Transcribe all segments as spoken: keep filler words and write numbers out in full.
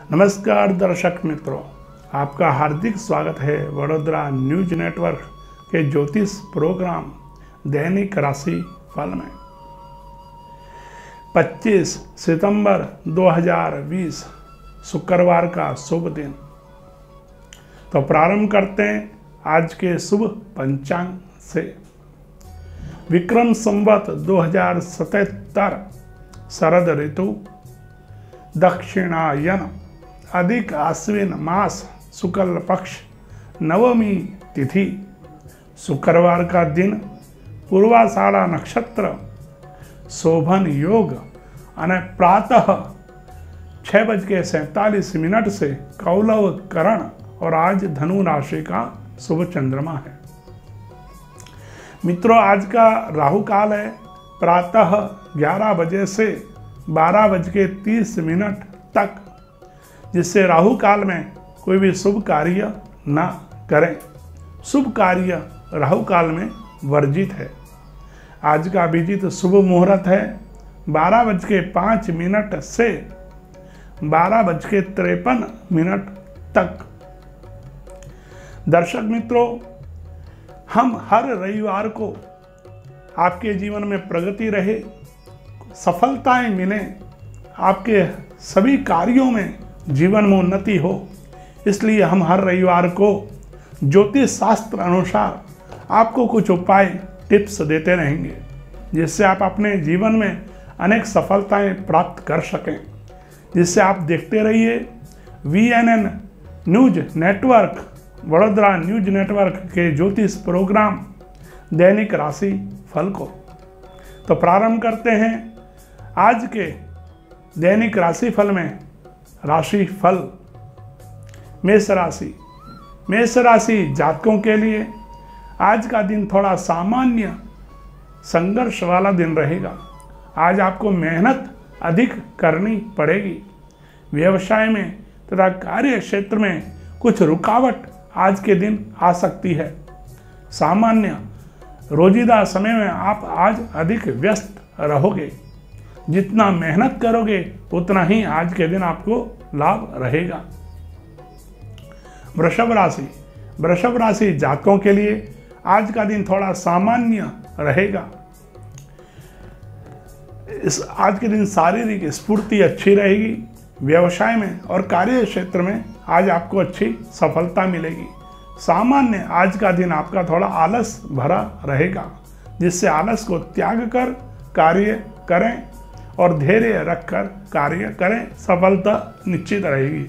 नमस्कार दर्शक मित्रों, आपका हार्दिक स्वागत है वडोदरा न्यूज नेटवर्क के ज्योतिष प्रोग्राम दैनिक राशि फल में। पच्चीस सितंबर दो हज़ार बीस शुक्रवार का शुभ दिन। तो प्रारंभ करते हैं आज के शुभ पंचांग से। विक्रम संवत दो हज़ार सतहत्तर शरद ऋतु दक्षिणायन अधिक आश्विन मास शुक्ल पक्ष नवमी तिथि शुक्रवार का दिन पूर्वाषाढ़ा नक्षत्र शोभन योग अने प्रातः छः बज के सैंतालीस मिनट से कौलव करण और आज धनु राशि का शुभ चंद्रमा है। मित्रों, आज का राहु काल है प्रातः ग्यारह बजे से बारह बज के तीस मिनट तक, जिससे राहु काल में कोई भी शुभ कार्य ना करें। शुभ कार्य राहु काल में वर्जित है। आज का अभिजीत शुभ मुहूर्त है बारह बज के पाँच मिनट से बारह बज के तिरपन मिनट तक। दर्शक मित्रों, हम हर रविवार को आपके जीवन में प्रगति रहे, सफलताएं मिलें, आपके सभी कार्यों में जीवन में उन्नति हो, इसलिए हम हर रविवार को ज्योतिष शास्त्र अनुसार आपको कुछ उपाय टिप्स देते रहेंगे, जिससे आप अपने जीवन में अनेक सफलताएं प्राप्त कर सकें। जिससे आप देखते रहिए V N N news network, Vadodara news network के ज्योतिष प्रोग्राम दैनिक राशि फल को। तो प्रारंभ करते हैं आज के दैनिक राशि फल में। राशि फल मेष राशि। मेष राशि जातकों के लिए आज का दिन थोड़ा सामान्य संघर्ष वाला दिन रहेगा। आज आपको मेहनत अधिक करनी पड़ेगी। व्यवसाय में तथा कार्य क्षेत्र में कुछ रुकावट आज के दिन आ सकती है। सामान्य रोजिदा समय में आप आज अधिक व्यस्त रहोगे। जितना मेहनत करोगे उतना ही आज के दिन आपको लाभ रहेगा। वृषभ राशि। वृषभ राशि जातकों के लिए आज का दिन थोड़ा सामान्य रहेगा। इस आज के दिन शारीरिक स्फूर्ति अच्छी रहेगी। व्यवसाय में और कार्य क्षेत्र में आज आपको अच्छी सफलता मिलेगी। सामान्य आज का दिन आपका थोड़ा आलस भरा रहेगा, जिससे आलस को त्याग कर कार्य करें और धैर्य रखकर कार्य करें, सफलता निश्चित रहेगी।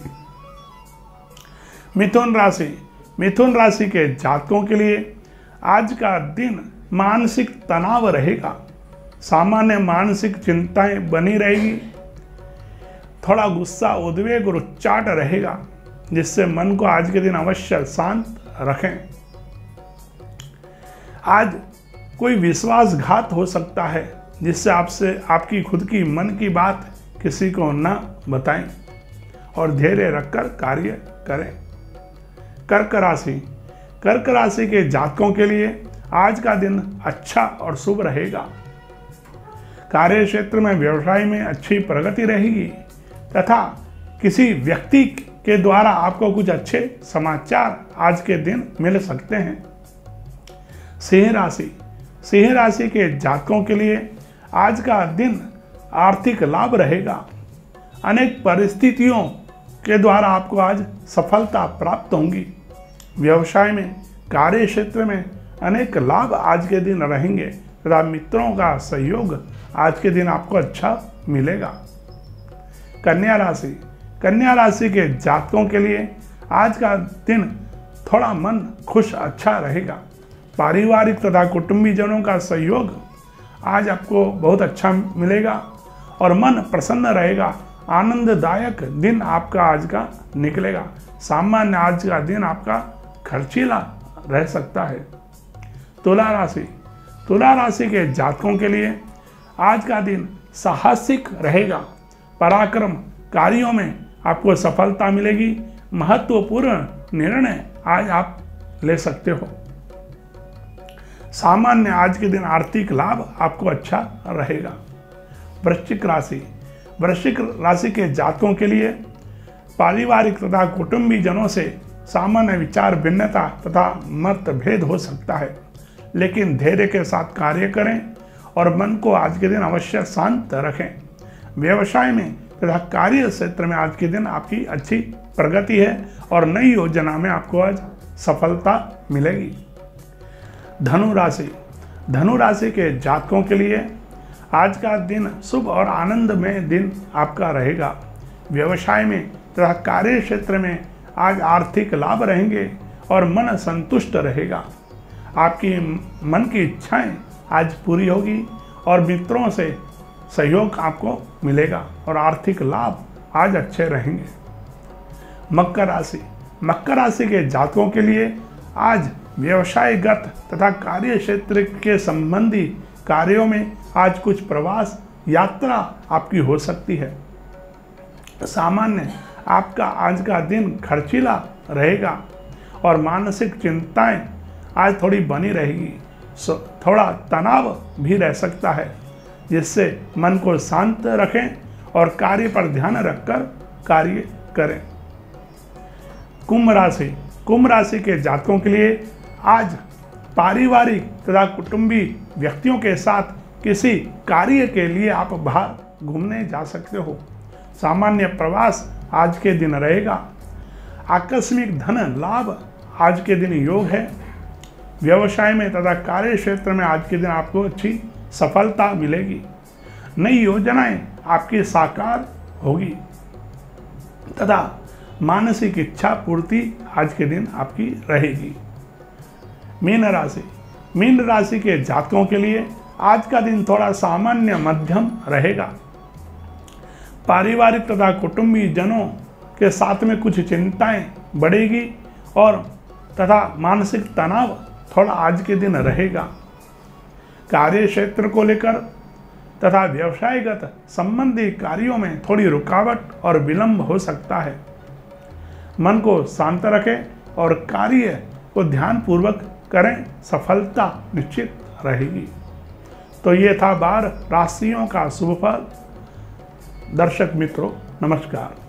मिथुन राशि। मिथुन राशि के जातकों के लिए आज का दिन मानसिक तनाव रहेगा। सामान्य मानसिक चिंताएं बनी रहेगी। थोड़ा गुस्सा, उद्वेग और उच्चाट रहेगा, जिससे मन को आज के दिन अवश्य शांत रखें। आज कोई विश्वासघात हो सकता है, जिससे आपसे आपकी खुद की मन की बात किसी को न बताएं और धैर्य रखकर कार्य करें। कर्क राशि। कर्क राशि के जातकों के लिए आज का दिन अच्छा और शुभ रहेगा। कार्य क्षेत्र में, व्यवसाय में अच्छी प्रगति रहेगी तथा किसी व्यक्ति के द्वारा आपको कुछ अच्छे समाचार आज के दिन मिल सकते हैं। सिंह राशि। सिंह राशि के जातकों के लिए आज का दिन आर्थिक लाभ रहेगा। अनेक परिस्थितियों के द्वारा आपको आज सफलता प्राप्त होंगी। व्यवसाय में, कार्य क्षेत्र में अनेक लाभ आज के दिन रहेंगे तथा मित्रों का सहयोग आज के दिन आपको अच्छा मिलेगा। कन्या राशि। कन्या राशि के जातकों के लिए आज का दिन थोड़ा मन खुश अच्छा रहेगा। पारिवारिक तथा कुटुंबीजनों का सहयोग आज आपको बहुत अच्छा मिलेगा और मन प्रसन्न रहेगा। आनंददायक दिन आपका आज का निकलेगा। सामान्य आज का दिन आपका खर्चीला रह सकता है। तुला राशि। तुला राशि के जातकों के लिए आज का दिन साहसिक रहेगा। पराक्रम कार्यों में आपको सफलता मिलेगी। महत्वपूर्ण निर्णय आज आप ले सकते हो। सामान्य आज के दिन आर्थिक लाभ आपको अच्छा रहेगा। वृश्चिक राशि। वृश्चिक राशि के जातकों के लिए पारिवारिक तथा कुटुंबी जनों से सामान्य विचार भिन्नता तथा मतभेद हो सकता है, लेकिन धैर्य के साथ कार्य करें और मन को आज के दिन अवश्य शांत रखें। व्यवसाय में तथा कार्य क्षेत्र में आज के दिन आपकी अच्छी प्रगति है और नई योजना में आपको आज सफलता मिलेगी। धनु राशि धनु राशि के जातकों के लिए आज का दिन शुभ और आनंदमय दिन आपका रहेगा। व्यवसाय में तथा कार्य क्षेत्र में आज आर्थिक लाभ रहेंगे और मन संतुष्ट रहेगा। आपकी मन की इच्छाएं आज पूरी होगी और मित्रों से सहयोग आपको मिलेगा और आर्थिक लाभ आज अच्छे रहेंगे। मकर राशि मकर राशि के जातकों के लिए आज व्यवसायगत तथा कार्य क्षेत्र के संबंधी कार्यों में आज कुछ प्रवास यात्रा आपकी हो सकती है। सामान्य आपका आज का दिन खर्चीला रहेगा और मानसिक चिंताएं आज थोड़ी बनी रहेगी। थोड़ा तनाव भी रह सकता है, जिससे मन को शांत रखें और कार्य पर ध्यान रखकर कार्य करें। कुंभ राशि कुंभ राशि के जातकों के लिए आज पारिवारिक तथा कुटुंबी व्यक्तियों के साथ किसी कार्य के लिए आप बाहर घूमने जा सकते हो। सामान्य प्रवास आज के दिन रहेगा। आकस्मिक धन लाभ आज के दिन योग है। व्यवसाय में तथा कार्य क्षेत्र में आज के दिन आपको अच्छी सफलता मिलेगी। नई योजनाएं आपकी साकार होगी तथा मानसिक इच्छा पूर्ति आज के दिन आपकी रहेगी। मीन राशि मीन राशि के जातकों के लिए आज का दिन थोड़ा सामान्य मध्यम रहेगा। पारिवारिक तथा कुटुंबी जनों के साथ में कुछ चिंताएं बढ़ेगी और तथा मानसिक तनाव थोड़ा आज के दिन रहेगा। कार्य क्षेत्र को लेकर तथा व्यवसायगत संबंधी कार्यों में थोड़ी रुकावट और विलंब हो सकता है। मन को शांत रखें और कार्य को ध्यानपूर्वक करें, सफलता निश्चित रहेगी। तो ये था बारह राशियों का शुभ फल। दर्शक मित्रों, नमस्कार।